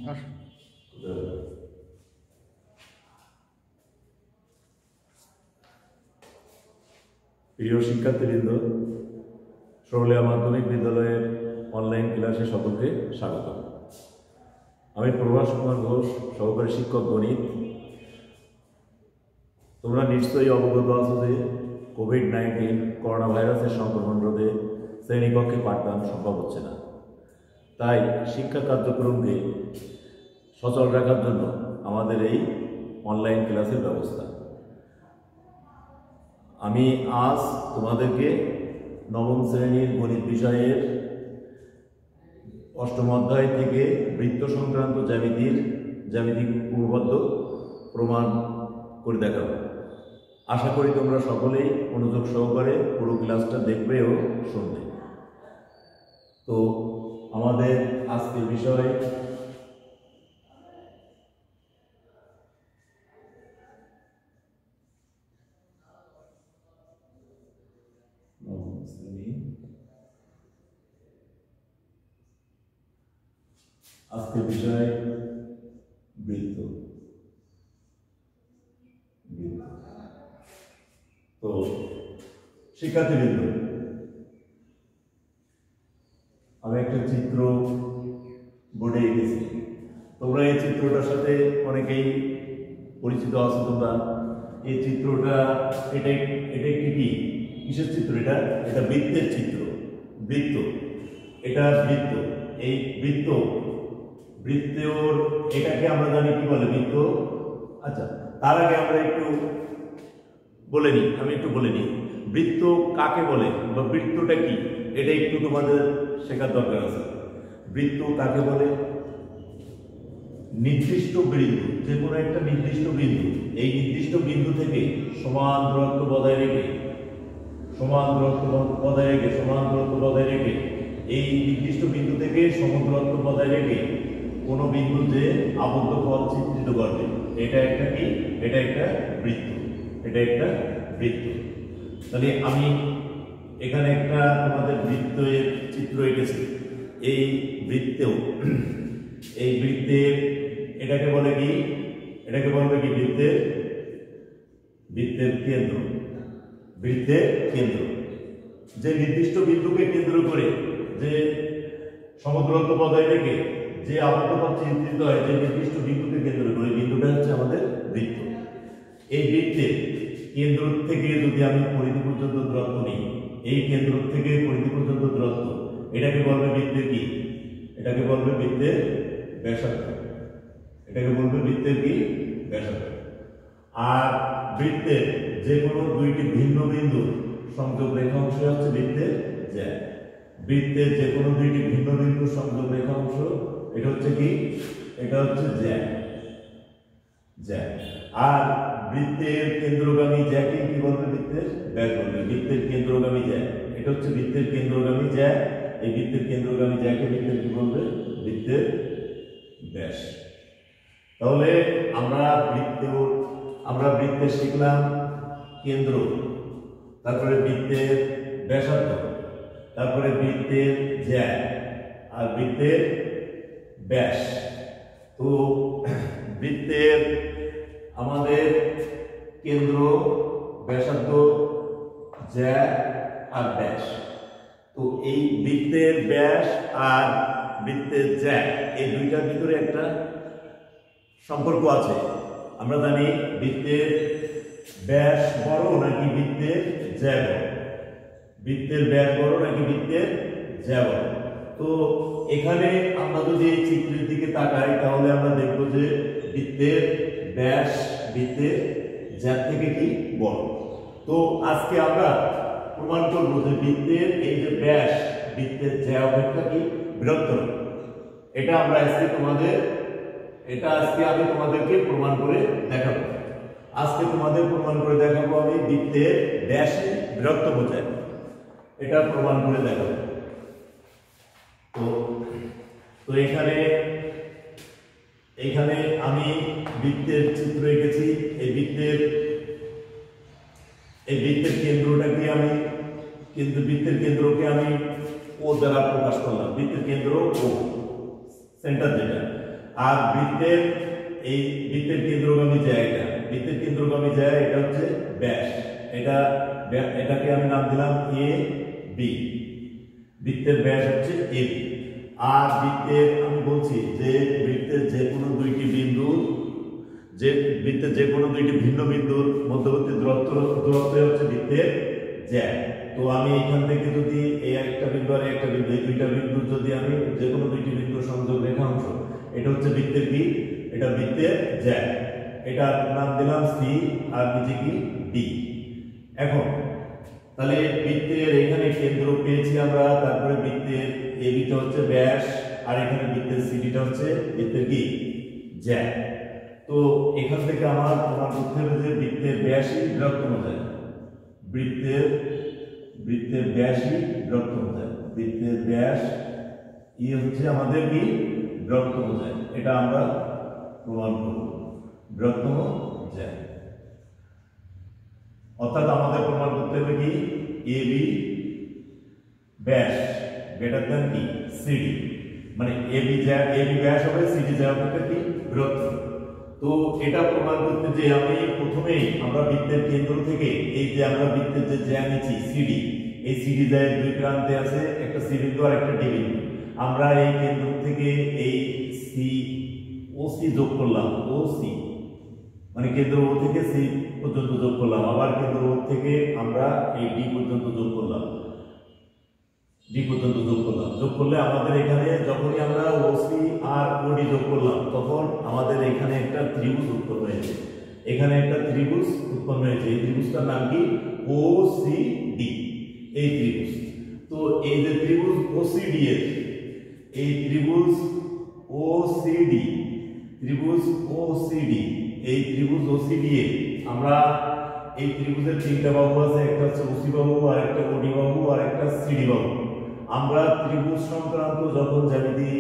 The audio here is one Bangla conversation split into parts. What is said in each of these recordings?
প্রিয় শিক্ষার্থীবৃন্দ, সরুলিয়া মাধ্যমিক বিদ্যালয়ের অনলাইন ক্লাসে সকলকে স্বাগত। আমি প্রভাস কুমার ঘোষ, সহকারী শিক্ষক গণিত। তোমরা নিশ্চয়ই অবগত আছো যে কোভিড-19 করোনা ভাইরাসের সংক্রমণ রোধে শ্রেণীকক্ষে পাঠদান সম্ভব হচ্ছে না। তাই শিক্ষা কার্যক্রমকে সচল রাখার জন্য আমাদের এই অনলাইন ক্লাসের ব্যবস্থা। আমি আজ তোমাদেরকে নবম শ্রেণীর গণিত বিষয়ের অষ্টম অধ্যায় থেকে বৃত্ত সংক্রান্ত জ্যামিতিক উপপাদ্য প্রমাণ করে দেখাবো। আশা করি তোমরা সকলেই মনোযোগ সহকারে পুরো ক্লাসটা দেখবে ও শুনবে। তো আমাদের আজকের বিষয় বৃত্ত। তো শিক্ষার্থীবৃন্দ, আমি একটা চিত্র বোর্ডে এঁকেছি। তোমরা এই চিত্রটার সাথে অনেকেই পরিচিত আছো। তোমরা এই চিত্রটা এটা একটি কিসের চিত্র? এটা বৃত্তের চিত্র। বৃত্ত, এটা বৃত্ত। এই বৃত্তের এটাকে আমরা জানি কি বলে? বৃত্ত। আচ্ছা, তার আগে আমরা একটু বলে নিই বৃত্ত কাকে বলে বা বৃত্তটা কি, এটা একটু তোমাদের শেখার দরকার আছে। বৃত্ত কাকে বলে? নির্দিষ্ট বিন্দু, যে কোনো একটা নির্দিষ্ট বিন্দু, এই নির্দিষ্ট বিন্দু থেকে সমান দূরত্ব বজায় রেখে এই নির্দিষ্ট বিন্দু থেকে সমদূরত্ব বজায় রেখে কোনো বিন্দু যে আবদ্ধ পথ চিত্রিত করবে, এটা একটা কি? এটা একটা বৃত্ত। তাহলে আমি এখানে একটা তোমাদের বৃত্তের চিত্র এঁকেছি। এই বৃত্তের এটাকে বলে কি? বৃত্তের কেন্দ্র। যে নির্দিষ্ট বিন্দুকে কেন্দ্র করে, যে সমদূরত্ব বজায় রেখে যে আবদ্ধ পথ চিত্রিত হয়, যে নির্দিষ্ট বিন্দুকে কেন্দ্র করে, বিন্দুটা হচ্ছে আমাদের বৃত্ত। এই বৃত্তের কেন্দ্র থেকে যদি আমি পরিধি পর্যন্ত দূরত্ব নিই, এই কেন্দ্র থেকে পরিধি পর্যন্ত দূরত্ব, এটাকে বলবে বৃত্তের কি? এটাকে বলবে বৃত্তের ব্যাসার্ধ। আর বৃত্তের যে কোনো দুইটি ভিন্ন বিন্দু সংযোগ রেখা অংশ হচ্ছে বৃত্তের জ্যা। বৃত্তের যে কোনো দুইটি ভিন্ন বিন্দু সংযোগ রেখা অংশ, এটা হচ্ছে কি? এটা হচ্ছে জ্যা। আর বৃত্তের কেন্দ্রগামী জ্যাকে কি বলবে? বৃত্তের ব্যাস বলবে। বৃত্তের কেন্দ্রগামী জ্যা, এটা হচ্ছে বৃত্তের কেন্দ্রগামী জ্যা। এই বৃত্তের কেন্দ্রগামী জ্যাকে বৃত্তের কি বলবে? বৃত্তের ব্যাস। তাহলে আমরা বৃত্তে শিখলাম কেন্দ্র, তারপরে বৃত্তের ব্যাসার্ধ, তারপরে বৃত্তের জ্যা আর বৃত্তের ব্যাস। তো বৃত্তের আমাদের কেন্দ্র, ব্যাসার্ধ, জ্যা আর ব্যাস। তো এই বৃত্তের ব্যাস আর বৃত্তের জ্যা, এই দুইটার ভিতরে একটা সম্পর্ক আছে। আমরা জানি বৃত্তের ব্যাস বড় নাকি বৃত্তের জ্যা বড়? বৃত্তের ব্যাস বড় নাকি বৃত্তের জ্যা বড়? তো এখানে আমরা যদি এই চিত্রের দিকে তাকাই, তাহলে আমরা দেখব যে বৃত্তের ব্যাস বৃত্তের জ্যা থেকে কি বড়। তো আজকে আমরা প্রমাণ করব যে বৃত্তের এই যে ব্যাস বৃত্তের জ্যা অপেক্ষা কি বৃহত্তর। এটা আজকে আমি তোমাদেরকে প্রমাণ করে দেখাবো। আমি বৃত্তের ব্যাসে বৃহত্ত বোঝায়, এটা প্রমাণ করে দেখাবো। তো এখানে আমি বৃত্তের চিত্র এঁকেছি। এই বৃত্তের কেন্দ্রটাকে বৃত্তের কেন্দ্রকে আমি ও দ্বারা প্রকাশ করলাম। বৃত্তের কেন্দ্র ও, সেন্টার যেটা। আর এই বৃত্তের কেন্দ্রগামী জায়গা, বৃত্তের কেন্দ্রগামী জায়গা এটা হচ্ছে ব্যাস। এটাকে আমি নাম দিলাম এ বি। বৃত্তের ব্যাস হচ্ছে এ বি। আর আমি বলছি যে বৃত্তের যে কোনো দুইটি বিন্দু, বৃত্তের যে কোনো দুইটি ভিন্ন বিন্দুর মধ্যবর্তী দূরত্ব হচ্ছে বৃত্তের জ্যা। তো আমি এখান থেকে যদি এই একটা বিন্দু আর একটা বিন্দু, এই দুইটা বিন্দু যদি আমি যে কোনো দুইটি বিন্দুর সংযোগ রেখাংশ, এটা হচ্ছে বৃত্তের কি, এটা বৃত্তের জ্যা। এটার নাম দিলাম সি আর নিচে কি ডি। এখন তাহলে বৃত্তের এখানে কেন্দ্র পেয়েছি আমরা, তারপরে বৃত্তের এবিটা হচ্ছে ব্যাস, আর এখানে বৃত্তের সিডিটা হচ্ছে বৃত্তের কি জ্যা। তো এখান থেকে আমার প্রমাণ করতে হবে যে বৃত্তের ব্যাসই বৃহত্তম জ্যা। বৃত্তের ব্যাসই বৃহত্তম জ্যা। বৃত্তের ব্যাস হচ্ছে আমাদের কি বৃহত্তম জ্যা। এটা আমরা প্রমাণ করব, বৃহত্তম জ্যা। অর্থাৎ আমাদের প্রমাণ করতে হবে কি এবি ব্যাস গ্রেটার দ্যান কি সিডি, মানে এবি ব্যাস হবে, সিডি জ্যা হবে কি বৃহত্তম। তো এটা প্রমাণ করতে যে আমি প্রথমেই আমরা বৃত্তের কেন্দ্র থেকে এই যে আমরা বৃত্তের যে জ্যা নিয়েছি সিডি, এই সিডি জ্যায়ের দুই প্রান্তে আছে একটা সি বিন্দু আর একটা ডি বিন্দু। আমরা এই কেন্দ্র থেকে এই ওসি যোগ করলাম, ওসি মানে কেন্দ্র ও থেকে সি পর্যন্ত যোগ করলাম, আবার কেন্দ্র ও থেকে আমরা এই ডি পর্যন্ত যোগ করলাম, যোগ করলে আমাদের এখানে যখনই আমরা ওসি আর ওডি যোগ করলাম তখন আমাদের এখানে একটা ত্রিভুজ উৎপন্ন হয়েছে। এখানে একটা ত্রিভুজ উৎপন্ন হয়েছে, এই ত্রিভুজটার নাম কি ওসিডি। এই ত্রিভুজ, তো এই যে ত্রিভুজ ওসিডি এর, এই ত্রিভুজ ওসিডি, এই ত্রিভুজ ওসিডি এ আমরা এই ত্রিভুজের তিনটা বাহু আছে, একটা হচ্ছে ওসি বাহু, আর একটা ওডি বাহু, আর একটা সিডি বাহু। আমরা ত্রিভুজ সংক্রান্ত যখন জ্যামিতি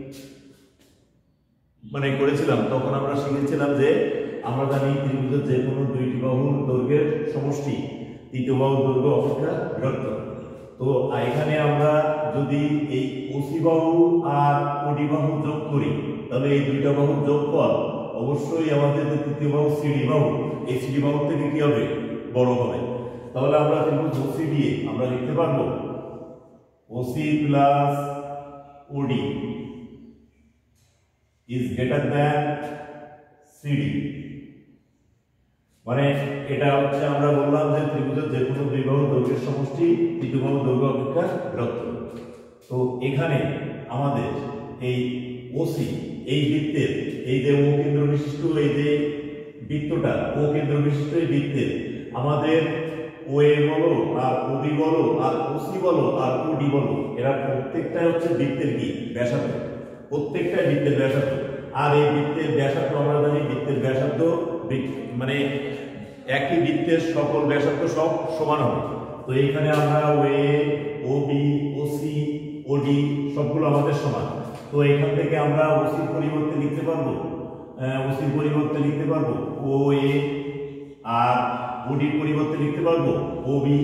মানে করেছিলাম তখন আমরা শিখেছিলাম যে আমরা জানি ত্রিভুজের যে কোনো দুইটি বাহুর দৈর্ঘ্যের সমষ্টি তৃতীয় বাহুর দৈর্ঘ্য অপেক্ষা বৃহত্তর। তো এখানে আমরা যদি এই ওসি বাহু আর ওডি বাহু যোগ করি তাহলে এই দুইটা বাহুর যোগফল অবশ্যই আমাদের যে তৃতীয় বাহু সিডি বাহু, এই সিডি বাহু থেকে কি হবে বড় হবে। তাহলে আমরা ত্রিভুজ ওসিডি আমরা লিখতে পারবো OC plus OD is greater than CD. মানে এটা হচ্ছে আমরা বললাম যে ত্রিভুজের যে কোনো দুই বাহুর দৈর্ঘ্যের সমষ্টি তৃতীয় বাহুর দৈর্ঘ্য অপেক্ষা বৃহত্তর। তো এখানে আমাদের এই ওসি, এই বৃত্তের এই যে ও কেন্দ্র বিশিষ্ট এই যে বৃত্তটা, ও কেন্দ্র বিশিষ্ট এই বৃত্তের আমাদের ওএ বলো আর ওবি বলো আর ওসি বলো আর ওডি বলো, এরা প্রত্যেকটাই হচ্ছে বৃত্তের কি ব্যাসার্ধ, প্রত্যেকটাই বৃত্তের ব্যাসার্ধ। আর এই বৃত্তের ব্যাসার্ধ আমরা জানি বৃত্তের ব্যাসার্ধ মানে একই বৃত্তের সকল ব্যাসার্ধ সব সমান হবে। তো এইখানে আমরা ওএ, ওবি, ওসি, ওডি সবগুলো আমাদের সমান। তো এখান থেকে আমরা ওসির পরিবর্তে লিখতে পারবো, ওএ, আর ওডির পরিবর্তে লিখতে পারবো ওবি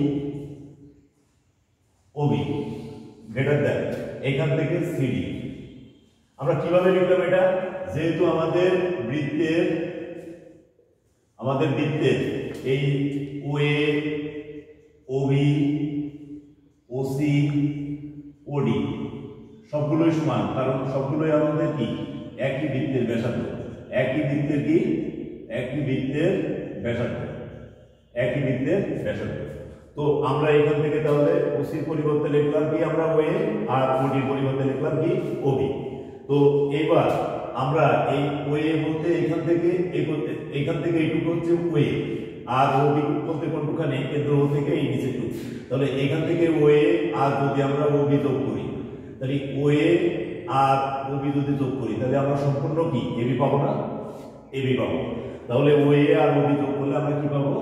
গ্রেটার দ্যান এখান থেকে সিডি। আমরা কিভাবে লিখলাম এটা, যেহেতু আমাদের বৃত্তের এই ওএ, ওবি, ওসি, ওডি সবগুলোই সমান, কারণ সবগুলোই আমাদের কি একই বৃত্তের ব্যাসার্ধ, একই বৃত্তের ব্যাসার্ধ। তো আমরা এখান থেকে তাহলে ওসির পরিবর্তে লিখলাম কি আমরা ওএ, আর ওডির পরিবর্তে লিখলাম কি ওবি। তো এবার আমরা এই ওএ বলতে এখান থেকে এইটুকু হচ্ছে ওএ, আর ওবি বলতে কোনটুখানে কেন্দ্র ও থেকে এই নিচেটুকু। তাহলে এখান থেকে ওএ আর যদি আমরা ওবি যোগ করি, তাহলে ওএ আর ওবি যদি যোগ করি তাহলে আমরা সম্পূর্ণ কি এবি পাবো না, এবি পাবো। তাহলে ওএ আর ওবি যোগ করলে আমরা কি পাবো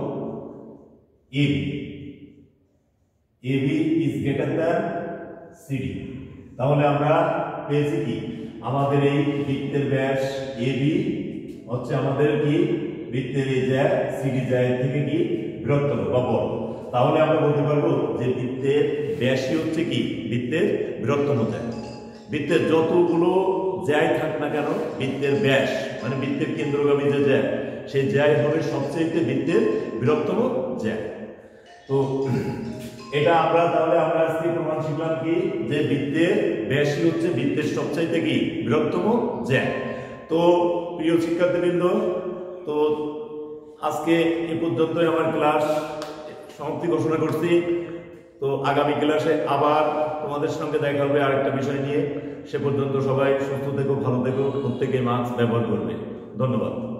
AB is greater than CD. তাহলে আমরা পেয়েছি কি আমাদের এই বৃত্তের ব্যাস এবি হচ্ছে আমাদের কি বৃত্তের এই জ্যা সিডি জ্যায়ের থেকে কি বৃহত্তর বা বড়। তাহলে আমরা বলতে পারবো যে বৃত্তের ব্যাসই হচ্ছে কি বৃত্তের বৃহত্তম জ্যা। বৃত্তের যাই থাক না কেন বৃত্তের ব্যাস মানে বৃত্তের কেন্দ্রগামী যে জ্যা সেই জ্যাই হবে সবচেয়ে বৃত্তের বৃহত্তম জ্যা। তো এটা আমরা আজকে প্রমাণ শিখলাম কি যে বৃত্তের ব্যাসই হচ্ছে বৃত্তের সবচাইতে কি বৃহত্তম জ্যা। তো প্রিয় শিক্ষার্থীবৃন্দ, তো আজকে এ পর্যন্তই আমার ক্লাস সমাপ্তি ঘোষণা করছি। তো আগামী ক্লাসে আবার তোমাদের সঙ্গে দেখা হবে আরেকটা বিষয় নিয়ে। সে পর্যন্ত সবাই সুস্থ থেকো, ভালো থেকো, প্রত্যেকে মাস্ক ব্যবহার করবে। ধন্যবাদ।